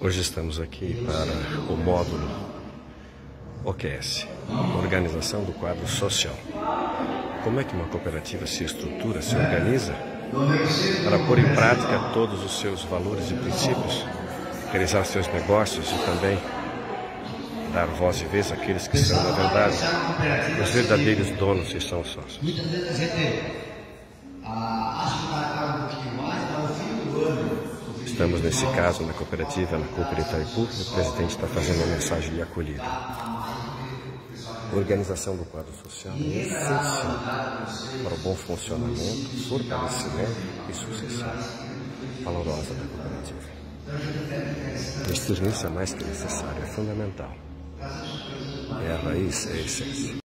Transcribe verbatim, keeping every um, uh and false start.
Hoje estamos aqui para o módulo O Q S, Organização do Quadro Social. Como é que uma cooperativa se estrutura, se organiza para pôr em prática todos os seus valores e princípios, realizar seus negócios e também dar voz e vez àqueles que são, na verdade, os verdadeiros donos e são os sócios. Muitas vezes a gente acha que vai estar um pouquinho mais, mas no fim do ano. Estamos, nesse caso, na cooperativa, na Cooper Itaipu, e o presidente está fazendo uma mensagem de acolhida. A organização do quadro social é essencial para o bom funcionamento, fortalecimento e sucessão valorosa da cooperativa. Investir nisso é mais que necessário, é fundamental. É a raiz, é a essência.